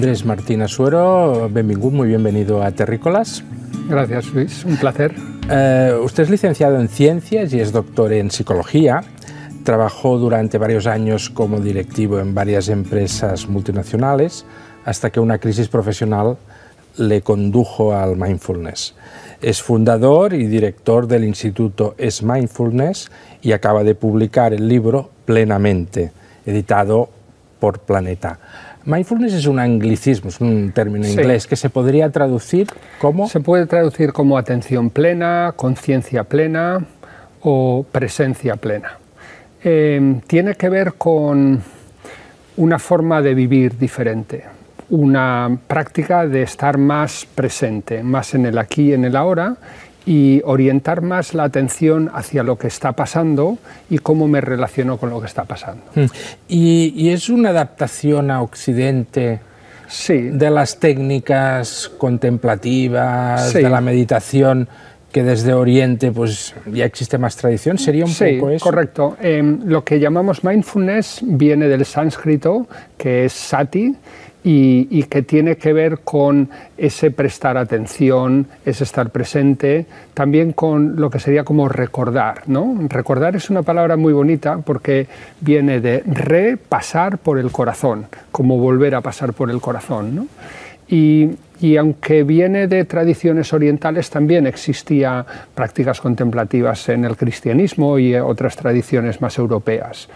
Andrés Martín Asuero, benvingut, muy bienvenido a Terrícolas. Gracias, Luis, un placer. Usted es licenciado en Ciencias y es doctor en Psicología. Trabajó durante varios años como directivo en varias empresas multinacionales hasta que una crisis profesional le condujo al mindfulness. Es fundador y director del Instituto Es Mindfulness y acaba de publicar el libro Plenamente, editado por Planeta. Mindfulness es un anglicismo, es un término inglés que se podría traducir como... Se puede traducir como atención plena, conciencia plena o presencia plena. Tiene que ver con una forma de vivir diferente, una práctica de estar más presente, más en el aquí y en el ahora, y orientar más la atención hacia lo que está pasando y cómo me relaciono con lo que está pasando. ¿Y es una adaptación a Occidente de las técnicas contemplativas, de la meditación, que desde Oriente pues, ya existe más tradición? ¿Sería un poco eso? Correcto. Lo que llamamos mindfulness viene del sánscrito, que es sati, y que tiene que ver con ese prestar atención, ese estar presente, también con lo que sería como recordar, ¿no? Recordar es una palabra muy bonita porque viene de repasar por el corazón, como volver a pasar por el corazón, ¿no? Y aunque viene de tradiciones orientales, también existía prácticas contemplativas en el cristianismo y otras tradiciones más europeas.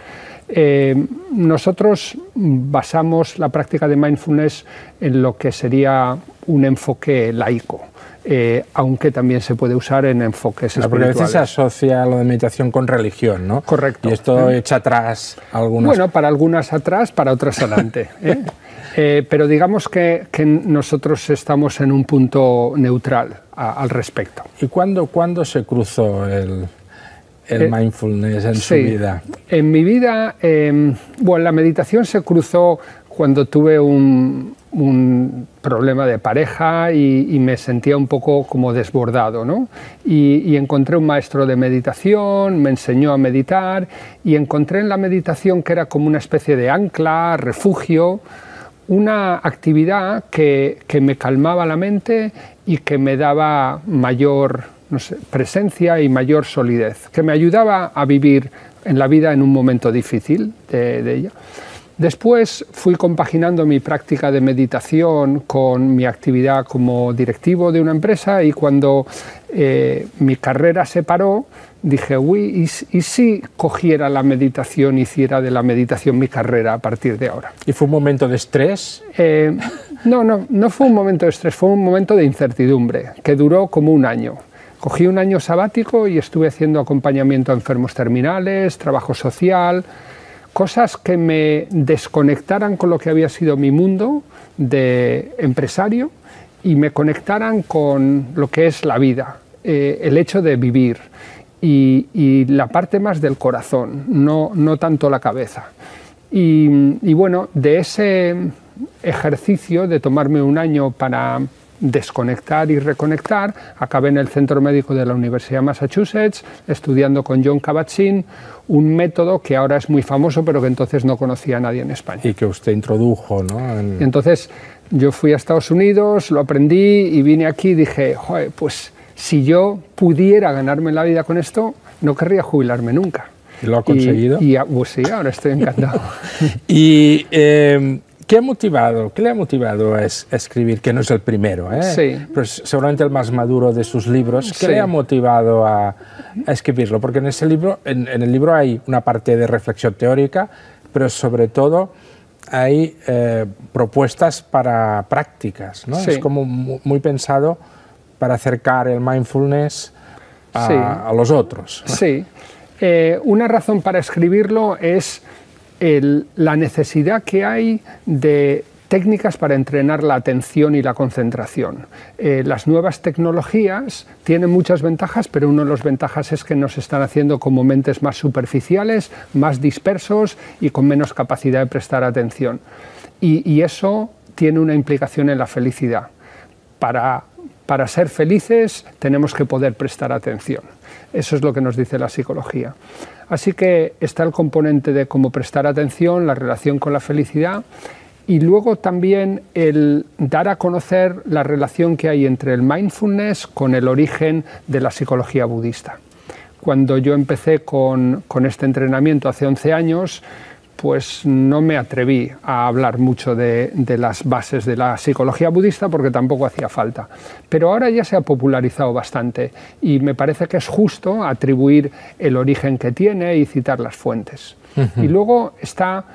Nosotros basamos la práctica de mindfulness en lo que sería un enfoque laico, aunque también se puede usar en enfoques espirituales. Porque a veces se asocia lo de meditación con religión, ¿no? Correcto. Y esto echa atrás algunas... Bueno, para algunas atrás, para otras adelante. Pero digamos que nosotros estamos en un punto neutral al respecto. ¿Y cuándo se cruzó el mindfulness en su vida? En mi vida, bueno, la meditación se cruzó cuando tuve un problema de pareja y me sentía un poco como desbordado, ¿no? Y encontré un maestro de meditación, me enseñó a meditar y encontré en la meditación que era como una especie de ancla, refugio, una actividad que me calmaba la mente y que me daba mayor presencia y mayor solidez, que me ayudaba a vivir en la vida en un momento difícil de ella. Después fui compaginando mi práctica de meditación con mi actividad como directivo de una empresa y cuando mi carrera se paró, dije, uy, ¿y si cogiera la meditación, hiciera de la meditación mi carrera a partir de ahora? ¿Y fue un momento de estrés? No fue un momento de estrés, fue un momento de incertidumbre que duró como un año. Cogí un año sabático y estuve haciendo acompañamiento a enfermos terminales, trabajo social, cosas que me desconectaran con lo que había sido mi mundo de empresario y me conectaran con lo que es la vida, el hecho de vivir y la parte más del corazón, no tanto la cabeza. Y bueno, de ese ejercicio de tomarme un año para desconectar y reconectar, acabé en el Centro Médico de la Universidad de Massachusetts estudiando con Jon Kabat-Zinn un método que ahora es muy famoso pero que entonces no conocía a nadie en España. Y que usted introdujo, ¿no? Entonces yo fui a Estados Unidos, lo aprendí y vine aquí y dije, joder, pues si yo pudiera ganarme la vida con esto, no querría jubilarme nunca. ¿Y lo ha conseguido? Pues sí, ahora estoy encantado. Y ¿qué le ha motivado a escribir? Que no es el primero, Sí. Pero es seguramente el más maduro de sus libros. ¿Qué le ha motivado a escribirlo? Porque en ese libro, en el libro hay una parte de reflexión teórica, pero sobre todo hay propuestas para prácticas, ¿no? Sí. Es como muy pensado para acercar el mindfulness a los otros, ¿no? Sí. Una razón para escribirlo es la necesidad que hay de técnicas para entrenar la atención y la concentración. Las nuevas tecnologías tienen muchas ventajas, pero una de las ventajas es que nos están haciendo como mentes más superficiales, más dispersos y con menos capacidad de prestar atención. Y eso tiene una implicación en la felicidad. Para ser felices tenemos que poder prestar atención. Eso es lo que nos dice la psicología. Así que está el componente de cómo prestar atención, la relación con la felicidad Y luego también el dar a conocer la relación que hay entre el mindfulness con el origen de la psicología budista. Cuando yo empecé con este entrenamiento hace 11 años, pues no me atreví a hablar mucho de las bases de la psicología budista porque tampoco hacía falta. Pero ahora ya se ha popularizado bastante y me parece que es justo atribuir el origen que tiene y citar las fuentes. Y luego está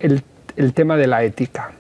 el tema de la ética.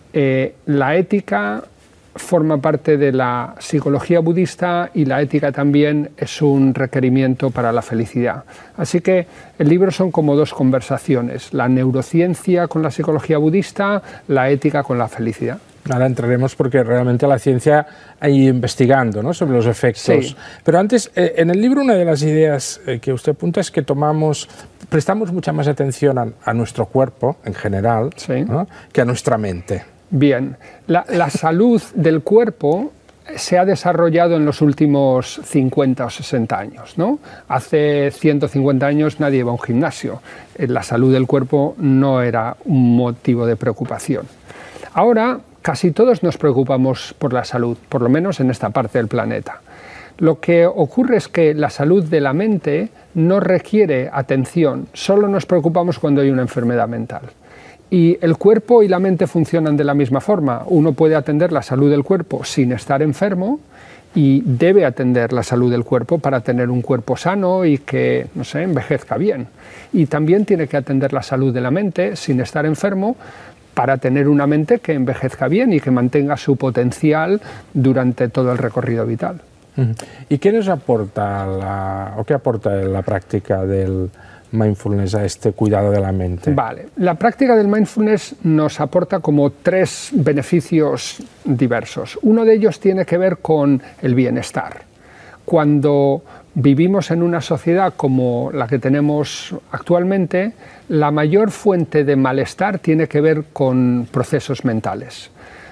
La ética forma parte de la psicología budista y la ética también es un requerimiento para la felicidad. Así que el libro son como dos conversaciones, la neurociencia con la psicología budista, la ética con la felicidad. Ahora entraremos porque realmente la ciencia ha ido investigando, ¿no?, sobre los efectos. Sí. Pero antes, en el libro una de las ideas que usted apunta es que prestamos mucha más atención a nuestro cuerpo en general, sí, ¿no?, que a nuestra mente. Bien, la salud del cuerpo se ha desarrollado en los últimos 50 o 60 años, ¿no? Hace 150 años nadie iba a un gimnasio. La salud del cuerpo no era un motivo de preocupación. Ahora casi todos nos preocupamos por la salud, por lo menos en esta parte del planeta. Lo que ocurre es que la salud de la mente no requiere atención, solo nos preocupamos cuando hay una enfermedad mental. Y el cuerpo y la mente funcionan de la misma forma. Uno puede atender la salud del cuerpo sin estar enfermo y debe atender la salud del cuerpo para tener un cuerpo sano y que, no sé, envejezca bien. Y también tiene que atender la salud de la mente sin estar enfermo para tener una mente que envejezca bien y que mantenga su potencial durante todo el recorrido vital. ¿Y qué nos aporta qué aporta la práctica del mindfulness a este cuidado de la mente? Vale, la práctica del mindfulness nos aporta como 3 beneficios diversos. Uno de ellos tiene que ver con el bienestar. Cuando vivimos en una sociedad como la que tenemos actualmente, la mayor fuente de malestar tiene que ver con procesos mentales,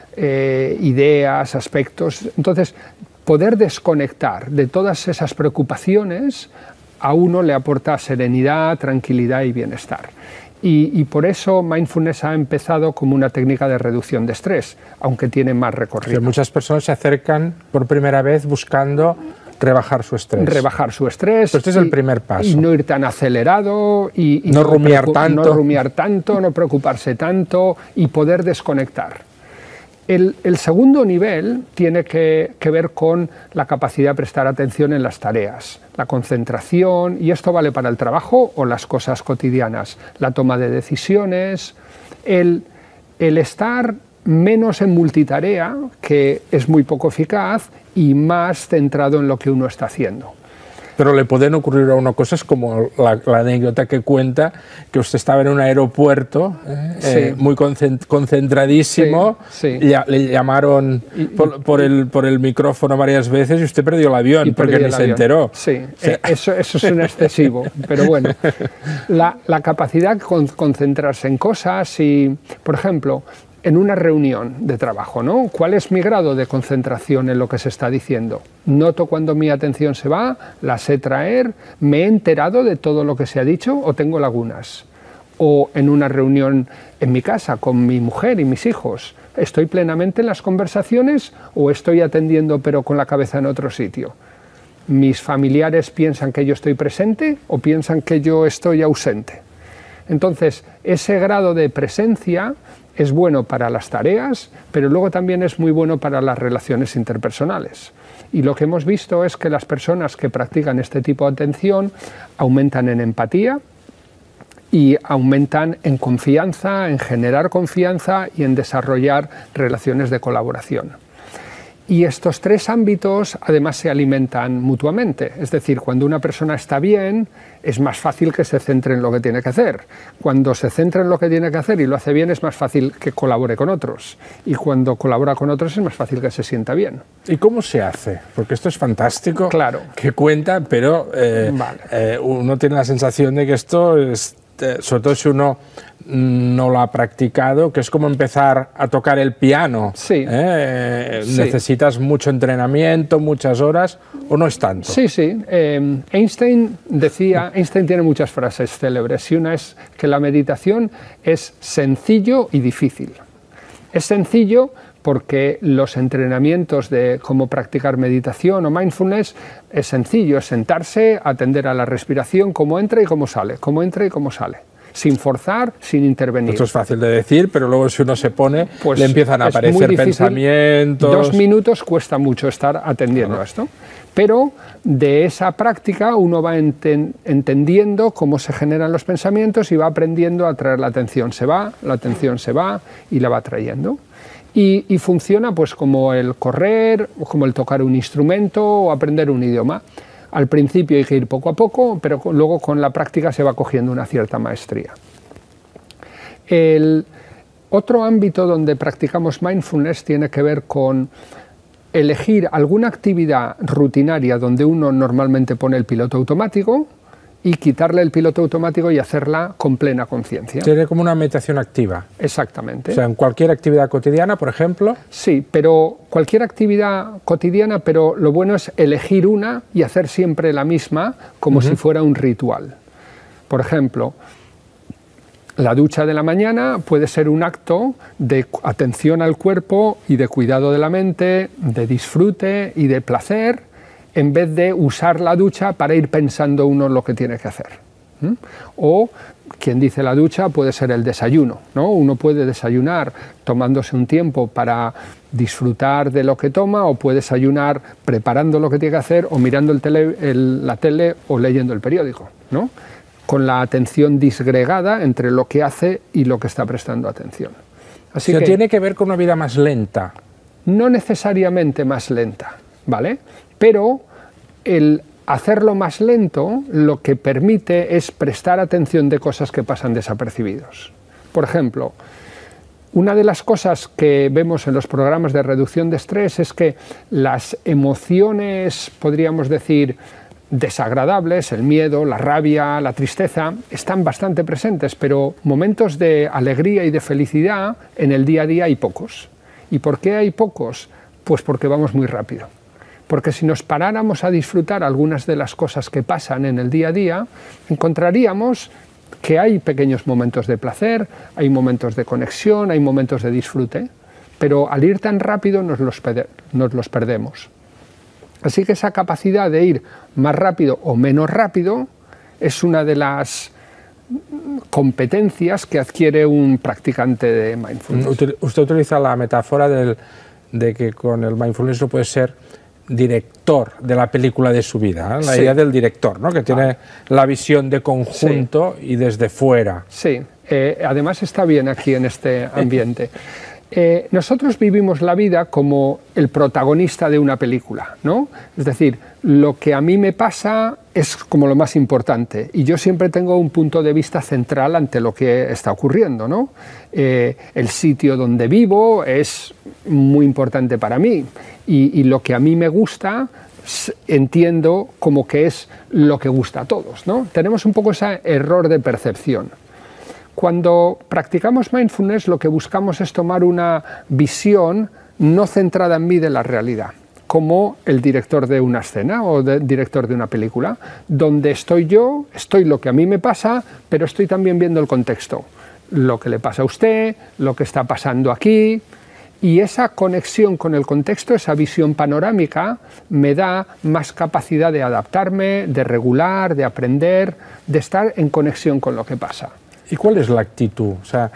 ideas, aspectos. Entonces, poder desconectar de todas esas preocupaciones a uno le aporta serenidad, tranquilidad y bienestar. Y por eso mindfulness ha empezado como una técnica de reducción de estrés, aunque tiene más recorrido. Que muchas personas se acercan por primera vez buscando rebajar su estrés. Rebajar su estrés. Pero este es el primer paso. Y no ir tan acelerado, y no rumiar tanto. No rumiar tanto, no preocuparse tanto y poder desconectar. El segundo nivel tiene que ver con la capacidad de prestar atención en las tareas, la concentración, y esto vale para el trabajo o las cosas cotidianas, la toma de decisiones, el estar menos en multitarea, que es muy poco eficaz, y más centrado en lo que uno está haciendo. Pero le pueden ocurrir a uno cosas como la anécdota que cuenta, que usted estaba en un aeropuerto sí, muy concentradísimo, sí, sí. Le llamaron por el micrófono varias veces y usted perdió el avión porque ni se enteró. Sí, o sea, eso es un excesivo, pero bueno, la capacidad de concentrarse en cosas y, por ejemplo, en una reunión de trabajo, ¿no? ¿Cuál es mi grado de concentración en lo que se está diciendo? ¿Noto cuando mi atención se va? ¿La sé traer? ¿Me he enterado de todo lo que se ha dicho o tengo lagunas? O en una reunión en mi casa con mi mujer y mis hijos, ¿estoy plenamente en las conversaciones o estoy atendiendo pero con la cabeza en otro sitio? ¿Mis familiares piensan que yo estoy presente o piensan que yo estoy ausente? Entonces, ese grado de presencia es bueno para las tareas, pero luego también es muy bueno para las relaciones interpersonales. Y lo que hemos visto es que las personas que practican este tipo de atención aumentan en empatía y aumentan en confianza, en generar confianza y en desarrollar relaciones de colaboración. Y estos 3 ámbitos además se alimentan mutuamente, es decir, cuando una persona está bien es más fácil que se centre en lo que tiene que hacer. Cuando se centra en lo que tiene que hacer y lo hace bien es más fácil que colabore con otros. Y cuando colabora con otros es más fácil que se sienta bien. ¿Y cómo se hace? Porque esto es fantástico, claro, que cuenta, pero uno tiene la sensación de que esto es, sobre todo si uno no lo ha practicado, que es como empezar a tocar el piano. Sí. Sí. Necesitas mucho entrenamiento, muchas horas, o no es tanto. Sí, sí. Einstein tiene muchas frases célebres, y una es que la meditación es sencillo y difícil. Es sencillo porque los entrenamientos de cómo practicar meditación o mindfulness es sencillo, es sentarse, atender a la respiración, cómo entra y cómo sale, cómo entra y cómo sale, sin forzar, sin intervenir. Esto es fácil de decir, pero luego si uno se pone, pues le empiezan a aparecer pensamientos. 2 minutos cuesta mucho estar atendiendo a esto, pero de esa práctica uno va entendiendo cómo se generan los pensamientos y va aprendiendo a traer la atención. Se va, la atención se va y la va trayendo. Y funciona pues como el correr, o como el tocar un instrumento o aprender un idioma. Al principio hay que ir poco a poco, pero luego con la práctica se va cogiendo una cierta maestría. El otro ámbito donde practicamos mindfulness tiene que ver con elegir alguna actividad rutinaria donde uno normalmente pone el piloto automático y quitarle el piloto automático y hacerla con plena conciencia. Sería como una meditación activa. Exactamente. O sea, en cualquier actividad cotidiana, por ejemplo. Sí, pero cualquier actividad cotidiana, pero lo bueno es elegir una y hacer siempre la misma como si fuera un ritual. Por ejemplo, la ducha de la mañana puede ser un acto de atención al cuerpo y de cuidado de la mente, de disfrute y de placer, en vez de usar la ducha para ir pensando uno lo que tiene que hacer. O, quien dice la ducha, puede ser el desayuno, ¿no? Uno puede desayunar tomándose un tiempo para disfrutar de lo que toma, o puede desayunar preparando lo que tiene que hacer, o mirando la tele o leyendo el periódico, ¿no? Con la atención disgregada entre lo que hace y lo que está prestando atención. Así que tiene que ver con una vida más lenta. No necesariamente más lenta, ¿vale? Pero el hacerlo más lento lo que permite es prestar atención de cosas que pasan desapercibidos. Por ejemplo, una de las cosas que vemos en los programas de reducción de estrés es que las emociones, podríamos decir, desagradables, el miedo, la rabia, la tristeza, están bastante presentes, pero momentos de alegría y de felicidad en el día a día hay pocos. ¿Y por qué hay pocos? Pues porque vamos muy rápido. Porque si nos paráramos a disfrutar algunas de las cosas que pasan en el día a día, encontraríamos que hay pequeños momentos de placer, hay momentos de conexión, hay momentos de disfrute, pero al ir tan rápido nos los perdemos. Así que esa capacidad de ir más rápido o menos rápido es una de las competencias que adquiere un practicante de mindfulness. Usted utiliza la metáfora de que con el mindfulness no puede ser director de la película de su vida, ¿eh? La idea del director, ¿no? Que tiene la visión de conjunto y desde fuera. Sí, además está bien aquí en este ambiente. Nosotros vivimos la vida como el protagonista de una película, ¿no? Es decir, lo que a mí me pasa es como lo más importante y yo siempre tengo un punto de vista central ante lo que está ocurriendo, ¿no? El sitio donde vivo es muy importante para mí y lo que a mí me gusta entiendo como que es lo que gusta a todos, ¿no? Tenemos un poco ese error de percepción. Cuando practicamos mindfulness lo que buscamos es tomar una visión no centrada en mí de la realidad, como el director de una escena o el director de una película, donde estoy yo, estoy lo que a mí me pasa, pero estoy también viendo el contexto, lo que le pasa a usted, lo que está pasando aquí, y esa conexión con el contexto, esa visión panorámica, me da más capacidad de adaptarme, de regular, de aprender, de estar en conexión con lo que pasa. ¿Y cuál es la actitud? O sea,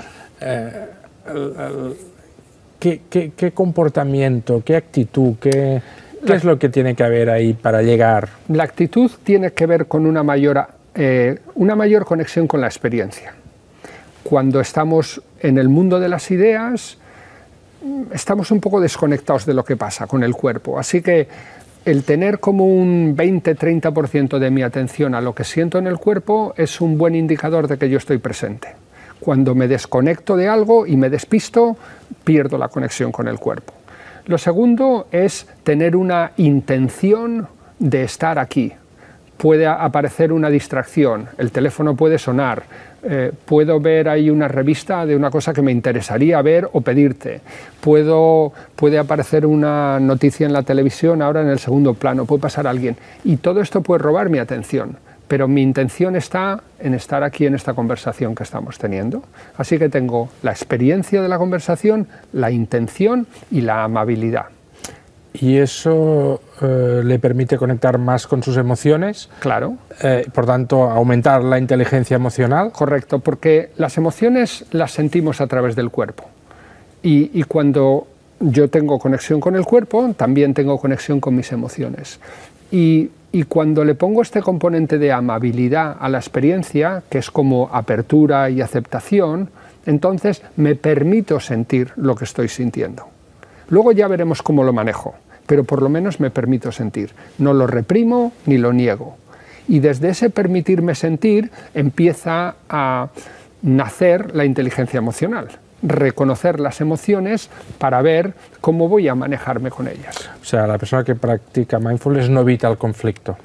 ¿qué comportamiento, qué actitud, qué es lo que tiene que haber ahí para llegar? La actitud tiene que ver con una mayor conexión con la experiencia. Cuando estamos en el mundo de las ideas, estamos un poco desconectados de lo que pasa con el cuerpo. Así que el tener como un 20-30% de mi atención a lo que siento en el cuerpo es un buen indicador de que yo estoy presente. Cuando me desconecto de algo y me despisto, pierdo la conexión con el cuerpo. Lo segundo es tener una intención de estar aquí. Puede aparecer una distracción, el teléfono puede sonar, puedo ver ahí una revista de una cosa que me interesaría ver o pedirte, puede aparecer una noticia en la televisión ahora en el segundo plano, puede pasar alguien y todo esto puede robar mi atención, pero mi intención está en estar aquí en esta conversación que estamos teniendo. Así que tengo la experiencia de la conversación, la intención y la amabilidad. ¿Y eso le permite conectar más con sus emociones? Claro. Por tanto, aumentar la inteligencia emocional. Correcto, porque las emociones las sentimos a través del cuerpo. Y cuando yo tengo conexión con el cuerpo, también tengo conexión con mis emociones. Y cuando le pongo este componente de amabilidad a la experiencia, que es como apertura y aceptación, entonces me permito sentir lo que estoy sintiendo. Luego ya veremos cómo lo manejo, pero por lo menos me permito sentir. No lo reprimo ni lo niego. Y desde ese permitirme sentir empieza a nacer la inteligencia emocional. Reconocer las emociones para ver cómo voy a manejarme con ellas. O sea, la persona que practica mindfulness no evita el conflicto.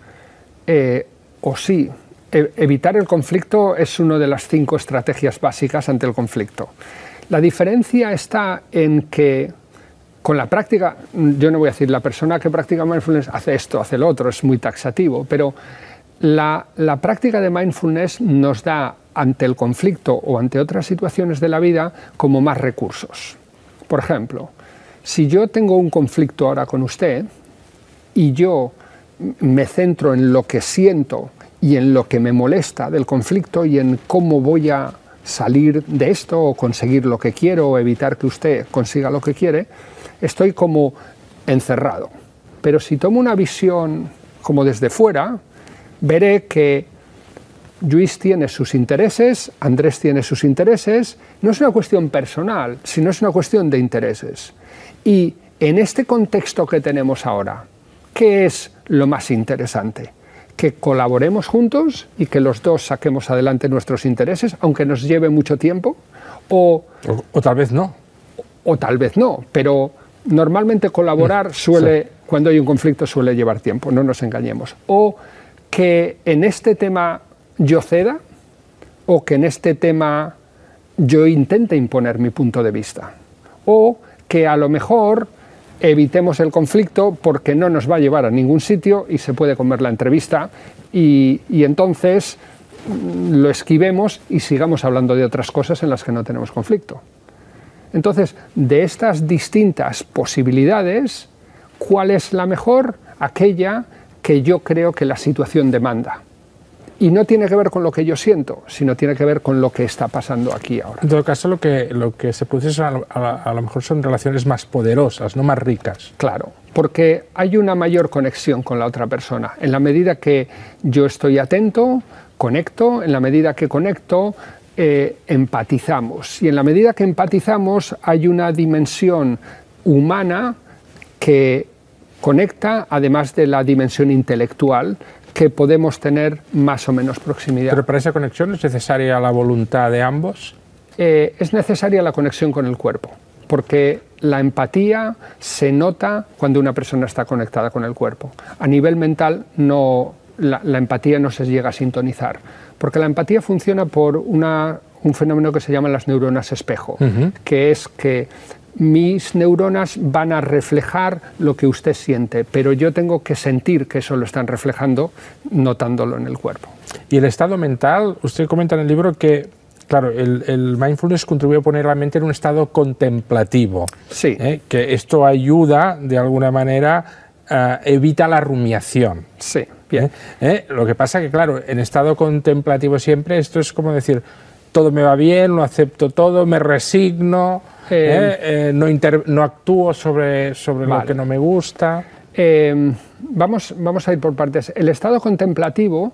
O sí, evitar el conflicto es una de las 5 estrategias básicas ante el conflicto. La diferencia está en que con la práctica, yo no voy a decir la persona que practica mindfulness hace esto, hace lo otro, es muy taxativo, pero la práctica de mindfulness nos da ante el conflicto o ante otras situaciones de la vida como más recursos. Por ejemplo, si yo tengo un conflicto ahora con usted y yo me centro en lo que siento y en lo que me molesta del conflicto y en cómo voy a salir de esto o conseguir lo que quiero o evitar que usted consiga lo que quiere, estoy como encerrado. Pero si tomo una visión como desde fuera, veré que Lluís tiene sus intereses, Andrés tiene sus intereses, no es una cuestión personal, sino es una cuestión de intereses. Y en este contexto que tenemos ahora, ¿qué es lo más interesante? Que colaboremos juntos y que los dos saquemos adelante nuestros intereses, aunque nos lleve mucho tiempo, o tal vez no. O tal vez no, pero normalmente colaborar suele, cuando hay un conflicto, suele llevar tiempo, no nos engañemos. O que en este tema yo ceda, o que en este tema yo intente imponer mi punto de vista, o que a lo mejor evitemos el conflicto porque no nos va a llevar a ningún sitio y se puede comer la entrevista y entonces lo esquivemos y sigamos hablando de otras cosas en las que no tenemos conflicto. Entonces, de estas distintas posibilidades, ¿cuál es la mejor? Aquella que yo creo que la situación demanda. Y no tiene que ver con lo que yo siento, sino tiene que ver con lo que está pasando aquí ahora. En todo caso, lo que se produce a lo mejor son relaciones más poderosas, no más ricas. Claro, porque hay una mayor conexión con la otra persona. En la medida que yo estoy atento, conecto, en la medida que conecto, empatizamos. Y en la medida que empatizamos hay una dimensión humana que conecta, además de la dimensión intelectual, que podemos tener más o menos proximidad. ¿Pero para esa conexión es necesaria la voluntad de ambos? Es necesaria la conexión con el cuerpo, porque la empatía se nota cuando una persona está conectada con el cuerpo. A nivel mental, la empatía no se llega a sintonizar, porque la empatía funciona por un fenómeno que se llama las neuronas espejo, que es que mis neuronas van a reflejar lo que usted siente, pero yo tengo que sentir que eso lo están reflejando notándolo en el cuerpo. Y el estado mental, usted comenta en el libro que, claro, el mindfulness contribuye a poner la mente en un estado contemplativo. Sí. Que esto ayuda, de alguna manera, evita la rumiación. Sí, bien. Lo que pasa que, claro, en estado contemplativo siempre esto es como decir, todo me va bien, lo acepto todo, me resigno, no actúo sobre vale. Lo que no me gusta. Vamos a ir por partes. El estado contemplativo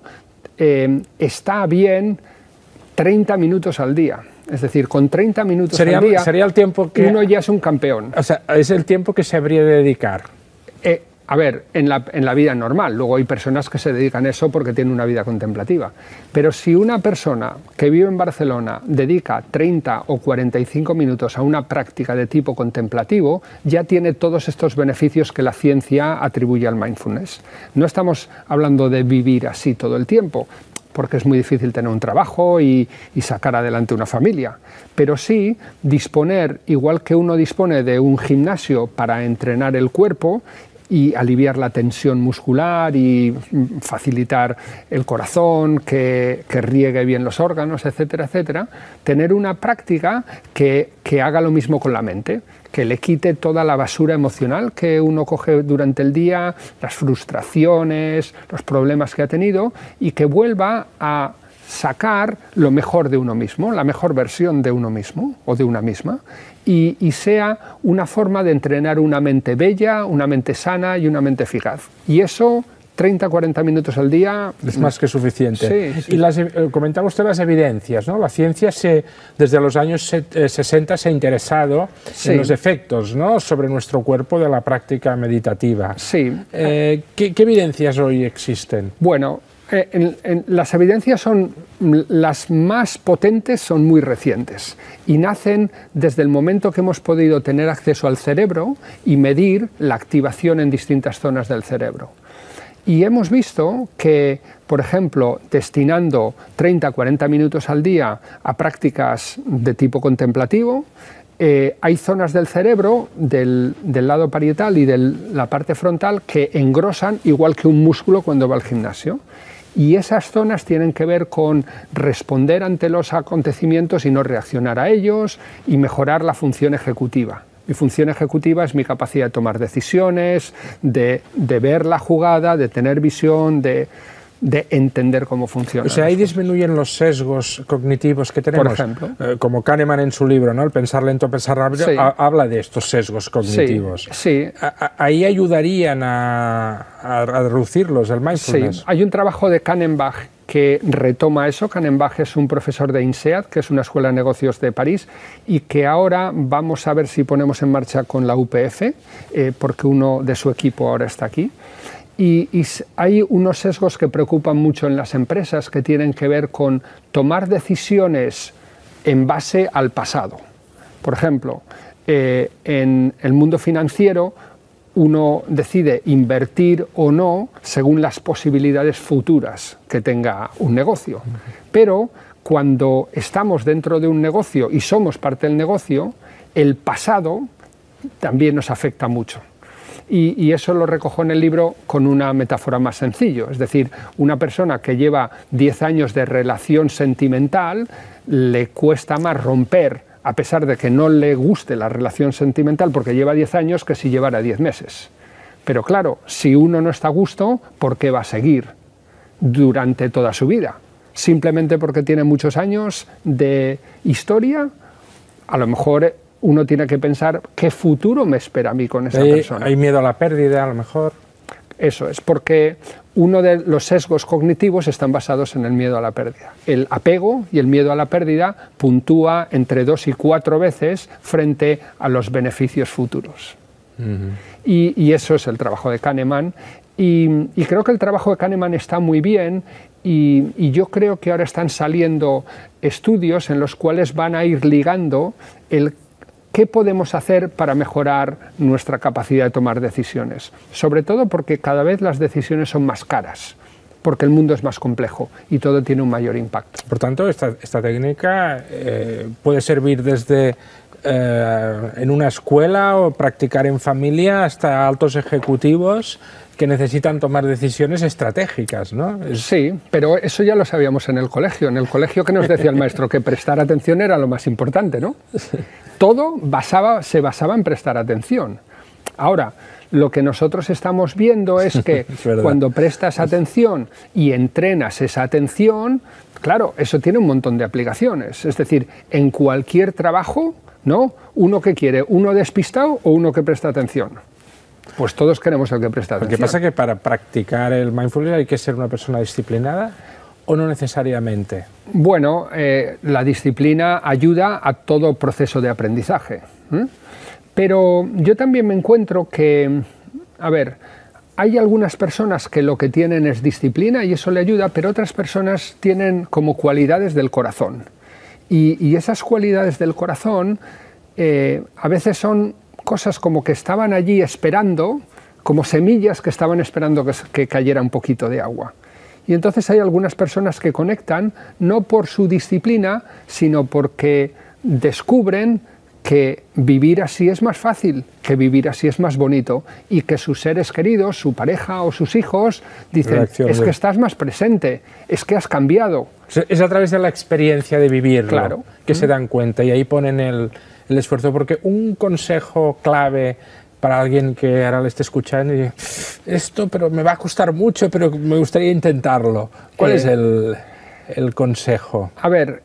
está bien 30 minutos al día. Es decir, con 30 minutos al día sería el tiempo que uno ya es un campeón. O sea, es el tiempo que se habría de dedicar. A ver, en la vida normal, luego hay personas que se dedican a eso porque tienen una vida contemplativa, pero si una persona que vive en Barcelona dedica 30 o 45 minutos a una práctica de tipo contemplativo, ya tiene todos estos beneficios que la ciencia atribuye al mindfulness. No estamos hablando de vivir así todo el tiempo, porque es muy difícil tener un trabajo y sacar adelante una familia, pero sí disponer, igual que uno dispone de un gimnasio para entrenar el cuerpo, y aliviar la tensión muscular y facilitar el corazón, que riegue bien los órganos, etcétera, etcétera. Tener una práctica que haga lo mismo con la mente, que le quite toda la basura emocional que uno coge durante el día, las frustraciones, los problemas que ha tenido, y que vuelva a sacar lo mejor de uno mismo, la mejor versión de uno mismo o de una misma, y sea una forma de entrenar una mente bella, una mente sana y una mente eficaz. Y eso, 30-40 minutos al día... Es más que suficiente. Sí, sí. Y comentaba usted las evidencias, ¿no? La ciencia desde los años 60 se ha interesado en los efectos, ¿no?, sobre nuestro cuerpo de la práctica meditativa. Sí. ¿Qué evidencias hoy existen? Bueno, las evidencias son las más potentes, son muy recientes y nacen desde el momento que hemos podido tener acceso al cerebro y medir la activación en distintas zonas del cerebro. Y hemos visto que, por ejemplo, destinando 30-40 minutos al día a prácticas de tipo contemplativo, hay zonas del cerebro, del lado parietal y de la parte frontal, que engrosan igual que un músculo cuando va al gimnasio. Y esas zonas tienen que ver con responder ante los acontecimientos y no reaccionar a ellos, y mejorar la función ejecutiva. Mi función ejecutiva es mi capacidad de tomar decisiones, de ver la jugada, de tener visión, de entender cómo funciona. O sea, ahí disminuyen los sesgos cognitivos que tenemos. Por ejemplo. Como Kahneman en su libro, ¿no?, El pensar lento, pensar rápido, Sí. Habla de estos sesgos cognitivos. Sí. Ahí ayudarían a reducirlos, el mindfulness. Sí. Hay un trabajo de Kannenbach que retoma eso. Kannenbach es un profesor de INSEAD, que es una escuela de negocios de París, y que ahora vamos a ver si ponemos en marcha con la UPF, porque uno de su equipo ahora está aquí. Y hay unos sesgos que preocupan mucho en las empresas, que tienen que ver con tomar decisiones en base al pasado. Por ejemplo, en el mundo financiero uno decide invertir o no según las posibilidades futuras que tenga un negocio. Pero cuando estamos dentro de un negocio y somos parte del negocio, el pasado también nos afecta mucho. Y eso lo recojo en el libro con una metáfora más sencilla. Es decir, una persona que lleva 10 años de relación sentimental, le cuesta más romper, a pesar de que no le guste la relación sentimental, porque lleva 10 años, que si llevara 10 meses. Pero claro, si uno no está a gusto, ¿por qué va a seguir durante toda su vida? Simplemente porque tiene muchos años de historia. A lo mejor uno tiene que pensar qué futuro me espera a mí con esa persona. Hay miedo a la pérdida, a lo mejor. Eso es, porque uno de los sesgos cognitivos están basados en el miedo a la pérdida. El apego y el miedo a la pérdida puntúa entre 2 y 4 veces frente a los beneficios futuros. Y eso es el trabajo de Kahneman. Y creo que el trabajo de Kahneman está muy bien, y yo creo que ahora están saliendo estudios en los cuales van a ir ligando el ¿qué podemos hacer para mejorar nuestra capacidad de tomar decisiones? Sobre todo porque cada vez las decisiones son más caras, porque el mundo es más complejo y todo tiene un mayor impacto. Por tanto, esta técnica puede servir desde en una escuela o practicar en familia hasta altos ejecutivos que necesitan tomar decisiones estratégicas, ¿no? Sí, pero eso ya lo sabíamos en el colegio. En el colegio, ¿qué nos decía el maestro? Que prestar atención era lo más importante, ¿no? Todo se basaba en prestar atención. Ahora, lo que nosotros estamos viendo es que cuando prestas atención y entrenas esa atención, claro, eso tiene un montón de aplicaciones. Es decir, en cualquier trabajo, ¿no? ¿Uno que quiere? ¿Uno despistado o uno que presta atención? Pues todos queremos el que presta atención. ¿Qué pasa? ¿Que para practicar el mindfulness hay que ser una persona disciplinada o no necesariamente? Bueno, la disciplina ayuda a todo proceso de aprendizaje. Pero yo también me encuentro que, a ver, hay algunas personas que lo que tienen es disciplina y eso le ayuda, pero otras personas tienen como cualidades del corazón. Y esas cualidades del corazón a veces son cosas como que estaban allí esperando, como semillas que estaban esperando que cayera un poquito de agua. Y entonces hay algunas personas que conectan no por su disciplina, sino porque descubren que vivir así es más fácil, que vivir así es más bonito y que sus seres queridos, su pareja o sus hijos dicen, es que estás más presente, es que has cambiado. Es a través de la experiencia de vivirlo, claro, que se dan cuenta y ahí ponen el esfuerzo, porque un consejo clave para alguien que ahora le esté escuchando y dice, esto pero me va a costar mucho, pero me gustaría intentarlo. ¿Cuál es el consejo? A ver,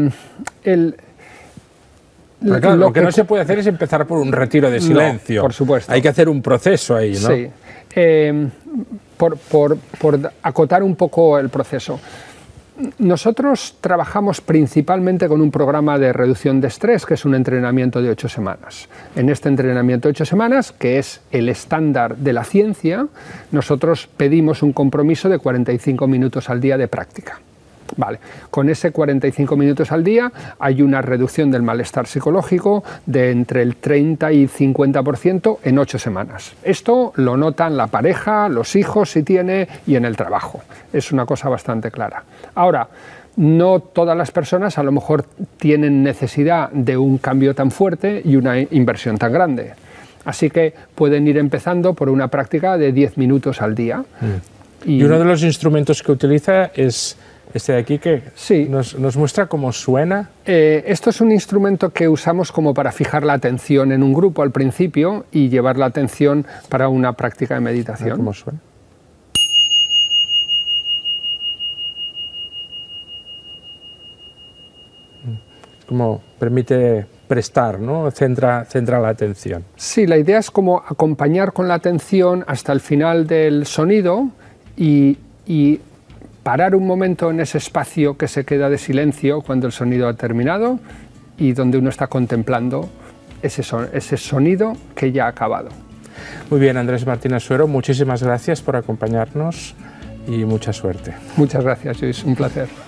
claro, lo que no se puede hacer es empezar por un retiro de silencio. No, por supuesto. Hay que hacer un proceso ahí, ¿no? Sí. Por acotar un poco el proceso. Nosotros trabajamos principalmente con un programa de reducción de estrés, que es un entrenamiento de 8 semanas. En este entrenamiento de 8 semanas, que es el estándar de la ciencia, nosotros pedimos un compromiso de 45 minutos al día de práctica. Vale. Con ese 45 minutos al día hay una reducción del malestar psicológico de entre el 30 y 50% en 8 semanas. Esto lo notan la pareja, los hijos si tiene y en el trabajo. Es una cosa bastante clara. Ahora, no todas las personas a lo mejor tienen necesidad de un cambio tan fuerte y una inversión tan grande. Así que pueden ir empezando por una práctica de 10 minutos al día. Y uno de los instrumentos que utiliza es este de aquí, que sí. nos muestra cómo suena. Esto es un instrumento que usamos como para fijar la atención en un grupo al principio y llevar la atención para una práctica de meditación. ¿Cómo suena? Como permite prestar, ¿no? Centra la atención. Sí, la idea es como acompañar con la atención hasta el final del sonido y parar un momento en ese espacio que se queda de silencio cuando el sonido ha terminado y donde uno está contemplando ese sonido que ya ha acabado. Muy bien, Andrés Martínez Suero, muchísimas gracias por acompañarnos y mucha suerte. Muchas gracias, Luis, un placer.